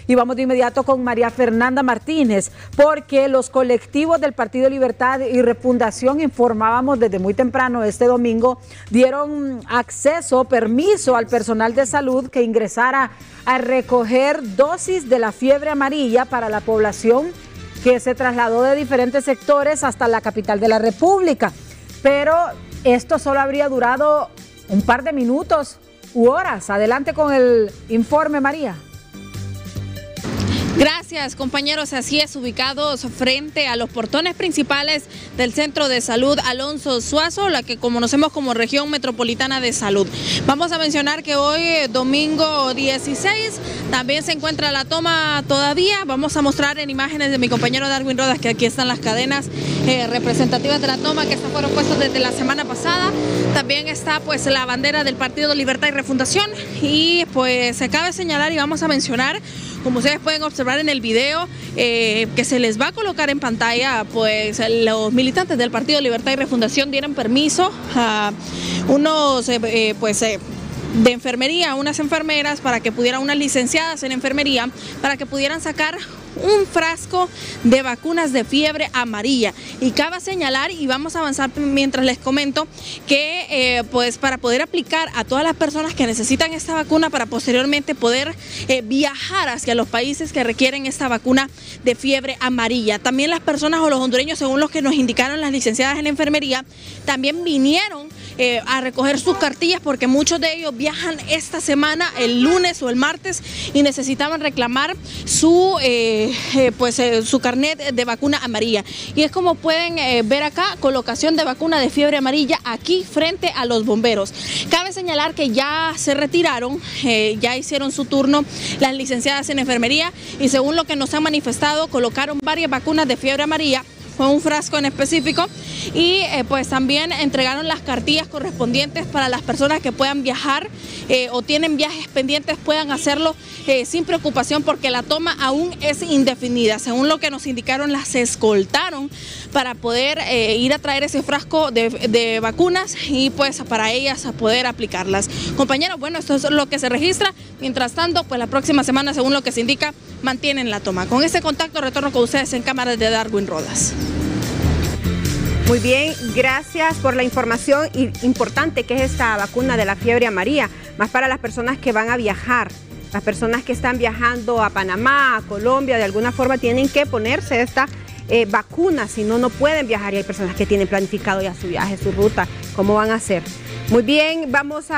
Y vamos de inmediato con María Fernanda Martínez, porque los colectivos del Partido Libertad y Refundación, informábamos desde muy temprano este domingo, dieron permiso al personal de salud que ingresara a recoger dosis de la fiebre amarilla para la población que se trasladó de diferentes sectores hasta la capital de la República. Pero esto solo habría durado un par de minutos u horas. Adelante con el informe, María. Gracias, compañeros. Así es, ubicados frente a los portones principales del Centro de Salud Alonso Suazo, la que conocemos como Región Metropolitana de Salud. Vamos a mencionar que hoy, domingo 16, también se encuentra la toma todavía. Vamos a mostrar en imágenes de mi compañero Darwin Rodas que aquí están las cadenas representativas de la toma, que estas fueron puestas desde la semana pasada. También está pues la bandera del Partido Libertad y Refundación, y pues se cabe señalar y vamos a mencionar, como ustedes pueden observar en el video que se les va a colocar en pantalla, pues los militantes del Partido Libertad y Refundación dieron permiso a unos de enfermería, unas enfermeras, para que pudieran, unas licenciadas en enfermería, para que pudieran sacar un frasco de vacunas de fiebre amarilla. Y cabe señalar, y vamos a avanzar mientras les comento, que pues para poder aplicar a todas las personas que necesitan esta vacuna, para posteriormente poder viajar hacia los países que requieren esta vacuna de fiebre amarilla. También las personas o los hondureños, según los que nos indicaron las licenciadas en enfermería, también vinieron a recoger sus cartillas, porque muchos de ellos viajan esta semana, el lunes o el martes, y necesitaban reclamar su carnet de vacuna amarilla. Y es como pueden ver acá, colocación de vacuna de fiebre amarilla aquí frente a los bomberos. Cabe señalar que ya se retiraron, ya hicieron su turno las licenciadas en enfermería, y según lo que nos han manifestado, colocaron varias vacunas de fiebre amarilla, fue un frasco en específico, y pues también entregaron las cartillas correspondientes para las personas que puedan viajar o tienen viajes pendientes, puedan hacerlo sin preocupación, porque la toma aún es indefinida. Según lo que nos indicaron, las escoltaron para poder ir a traer ese frasco de vacunas, y pues para ellas a poder aplicarlas. Compañeros, bueno, esto es lo que se registra. Mientras tanto, pues la próxima semana, según lo que se indica, mantienen la toma. Con este contacto retorno con ustedes en cámara de Darwin Rodas. Muy bien, gracias por la información importante que es esta vacuna de la fiebre amarilla, más para las personas que van a viajar. Las personas que están viajando a Panamá, a Colombia, de alguna forma tienen que ponerse esta vacuna, si no, no pueden viajar, y hay personas que tienen planificado ya su viaje, su ruta, ¿cómo van a hacer? Muy bien, vamos a...